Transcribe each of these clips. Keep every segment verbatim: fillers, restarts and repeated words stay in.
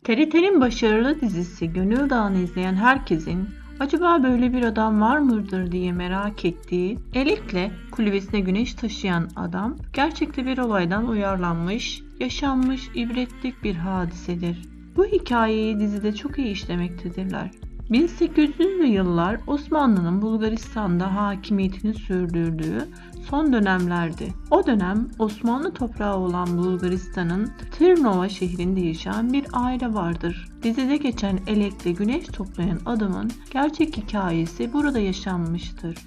T R T'nin başarılı dizisi Gönül Dağı'nı izleyen herkesin acaba böyle bir adam var mıdır diye merak ettiği Elek'le kulübesine güneş taşıyan adam gerçekte bir olaydan uyarlanmış, yaşanmış ibretlik bir hadisedir. Bu hikayeyi dizide çok iyi işlemektedirler. bin sekiz yüzlü yıllar Osmanlı'nın Bulgaristan'da hakimiyetini sürdürdüğü son dönemlerdi. O dönem Osmanlı toprağı olan Bulgaristan'ın Tırnova şehrinde yaşayan bir aile vardır. Dizide geçen Elek'le güneş toplayan adamın gerçek hikayesi burada yaşanmıştır.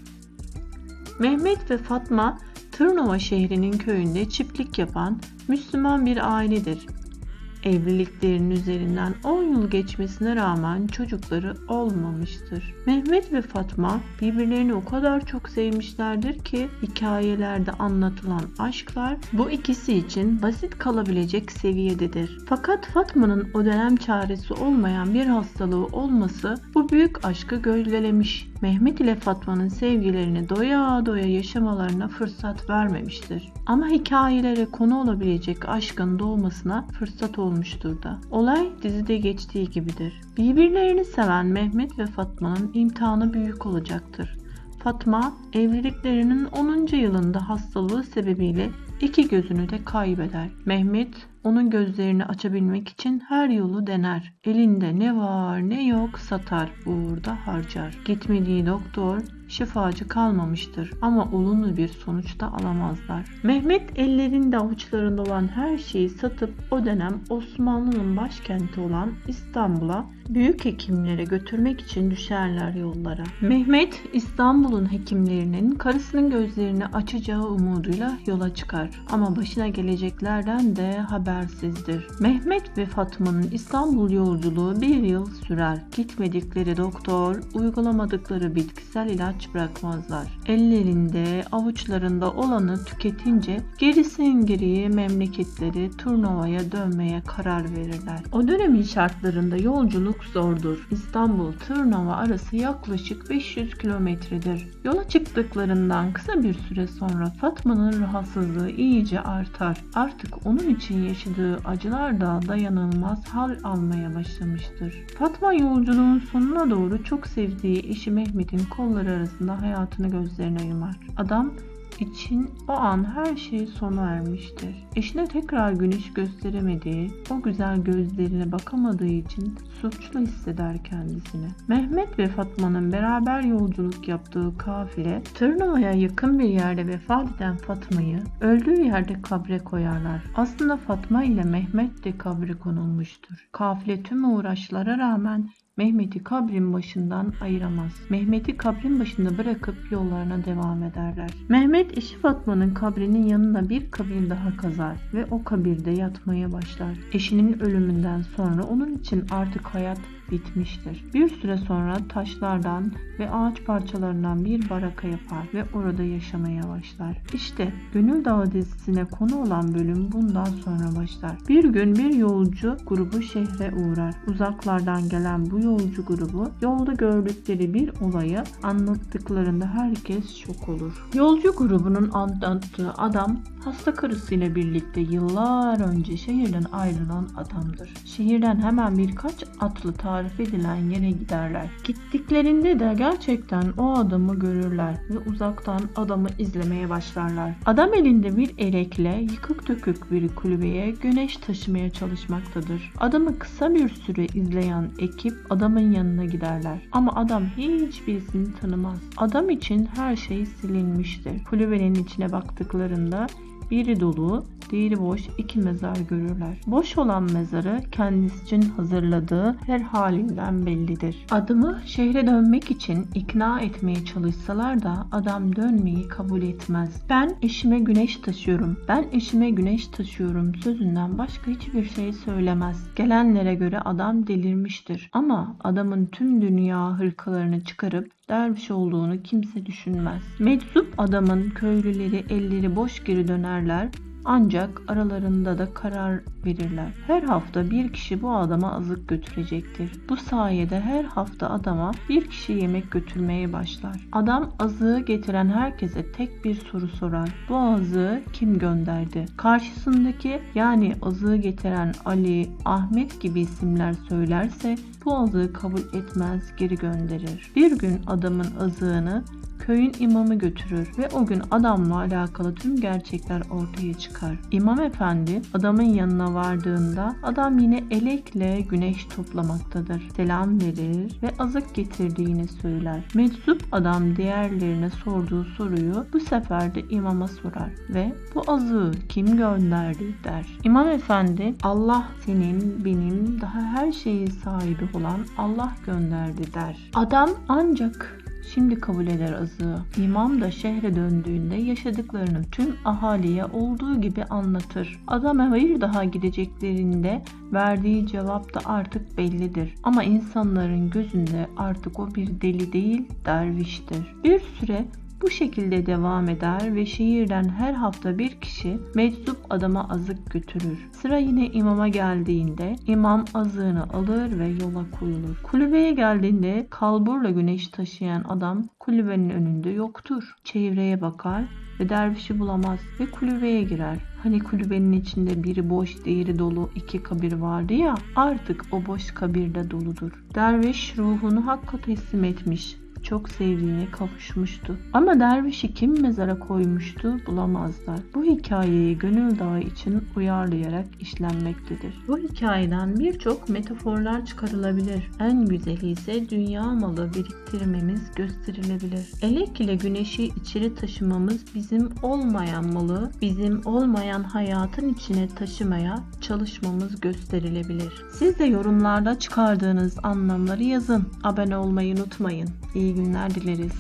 Mehmet ve Fatma Tırnova şehrinin köyünde çiftlik yapan Müslüman bir ailedir. Evliliklerinin üzerinden on yıl geçmesine rağmen çocukları olmamıştır. Mehmet ve Fatma birbirlerini o kadar çok sevmişlerdir ki hikayelerde anlatılan aşklar bu ikisi için basit kalabilecek seviyededir. Fakat Fatma'nın o dönem çaresi olmayan bir hastalığı olması bu büyük aşkı gölgelemiş. Mehmet ile Fatma'nın sevgilerini doya doya yaşamalarına fırsat vermemiştir. Ama hikayelere konu olabilecek aşkın doğmasına fırsat olmuştur da. Olay dizide geçtiği gibidir. Birbirlerini seven Mehmet ve Fatma'nın imtihanı büyük olacaktır. Fatma evliliklerinin onuncu yılında hastalığı sebebiyle iki gözünü de kaybeder. Mehmet onun gözlerini açabilmek için her yolu dener. Elinde ne var ne yok satar, uğurda harcar. Gitmediği doktor, şifacı kalmamıştır ama olumlu bir sonuç da alamazlar. Mehmet ellerinde avuçlarında olan her şeyi satıp o dönem Osmanlı'nın başkenti olan İstanbul'a büyük hekimlere götürmek için düşerler yollara. Mehmet İstanbul'un hekimlerinin karısının gözlerini açacağı umuduyla yola çıkar ama başına geleceklerden de habersizdir. Mehmet ve Fatma'nın İstanbul yolculuğu bir yıl sürer. Gitmedikleri doktor, uygulamadıkları bitkisel ilaç bırakmazlar. Ellerinde, avuçlarında olanı tüketince gerisin geriye memleketleri Turnova'ya dönmeye karar verirler. O dönemin şartlarında yolculuk zordur. İstanbul-Tırnova arası yaklaşık beş yüz kilometredir. Yola çıktıklarından kısa bir süre sonra Fatma'nın rahatsızlığı iyice artar. Artık onun için yaşadığı acılar da dayanılmaz hal almaya başlamıştır. Fatma yolculuğun sonuna doğru çok sevdiği eşi Mehmet'in kolları arasında hayatını gözlerine yumar. Adam için o an her şey sona ermiştir. Eşine tekrar güneş gösteremediği, o güzel gözlerine bakamadığı için suçlu hisseder kendisini. Mehmet ve Fatma'nın beraber yolculuk yaptığı kafile Tırnova'ya yakın bir yerde vefat eden Fatma'yı öldüğü yerde kabre koyarlar. Aslında Fatma ile Mehmet de kabre konulmuştur. Kafile tüm uğraşlara rağmen Mehmet'i kabrin başından ayıramaz. Mehmet'i kabrin başında bırakıp yollarına devam ederler. Mehmet eşi Fatma'nın kabrinin yanına bir kabir daha kazar ve o kabirde yatmaya başlar. Eşinin ölümünden sonra onun için artık hayat bitmiştir. Bir süre sonra taşlardan ve ağaç parçalarından bir baraka yapar ve orada yaşamaya başlar. İşte Gönül Dağı dizisine konu olan bölüm bundan sonra başlar. Bir gün bir yolcu grubu şehre uğrar. Uzaklardan gelen bu yolcu grubu yolda gördükleri bir olayı anlattıklarında herkes şok olur. Yolcu grubunun anlattığı adam hasta karısıyla birlikte yıllar önce şehirden ayrılan adamdır. Şehirden hemen birkaç atlı tarif edilen yere giderler. Gittiklerinde de gerçekten o adamı görürler ve uzaktan adamı izlemeye başlarlar. Adam elinde bir elekle yıkık dökük bir kulübeye güneş taşımaya çalışmaktadır. Adamı kısa bir süre izleyen ekip adamın yanına giderler. Ama adam hiçbirisini tanımaz. Adam için her şey silinmiştir. Kulübenin içine baktıklarında biri dolu, diğeri boş iki mezar görürler. Boş olan mezarı kendisi için hazırladığı her halinden bellidir. Adamı şehre dönmek için ikna etmeye çalışsalar da adam dönmeyi kabul etmez. Ben eşime güneş taşıyorum, ben eşime güneş taşıyorum sözünden başka hiçbir şey söylemez. Gelenlere göre adam delirmiştir. Ama adamın tüm dünya hırkalarını çıkarıp derviş olduğunu kimse düşünmez. Meczup adamın köylüleri elleri boş geri dönerler Ancak aralarında da karar verirler. Her hafta bir kişi bu adama azık götürecektir. Bu sayede her hafta adama bir kişi yemek götürmeye başlar. Adam azığı getiren herkese tek bir soru sorar. Bu azığı kim gönderdi? Karşısındaki, yani azığı getiren Ali, Ahmet gibi isimler söylerse bu azığı kabul etmez, geri gönderir. Bir gün adamın azığını köyün imamı götürür ve o gün adamla alakalı tüm gerçekler ortaya çıkar. İmam efendi adamın yanına vardığında adam yine elekle güneş toplamaktadır. Selam verir ve azık getirdiğini söyler. Meczup adam diğerlerine sorduğu soruyu bu sefer de imama sorar ve bu azığı kim gönderdi der. İmam efendi, Allah senin, benim, daha her şeyin sahibi olan Allah gönderdi der. Adam ancak şimdi kabul eder azığı. İmam da şehre döndüğünde yaşadıklarını tüm ahaliye olduğu gibi anlatır. Adama bir daha gideceklerinde verdiği cevap da artık bellidir. Ama insanların gözünde artık o bir deli değil, derviştir. Bir süre bu şekilde devam eder ve şehirden her hafta bir kişi meczup adama azık götürür. Sıra yine imama geldiğinde imam azığını alır ve yola koyulur. Kulübeye geldiğinde kalburla güneş taşıyan adam kulübenin önünde yoktur. Çevreye bakar ve dervişi bulamaz ve kulübeye girer. Hani kulübenin içinde biri boş, diğeri dolu iki kabir vardı ya, artık o boş kabir de doludur. Derviş ruhunu Hakk'a teslim etmiş. Çok sevdiğine kavuşmuştu. Ama dervişi kim mezara koymuştu bulamazlar. Bu hikayeyi Gönül Dağı için uyarlayarak işlenmektedir. Bu hikayeden birçok metaforlar çıkarılabilir. En güzeli ise dünya malı biriktirmemiz gösterilebilir. Elek ile güneşi içeri taşımamız bizim olmayan malı, bizim olmayan hayatın içine taşımaya çalışmamız gösterilebilir. Siz de yorumlarda çıkardığınız anlamları yazın. Abone olmayı unutmayın. İyi günler dileriz.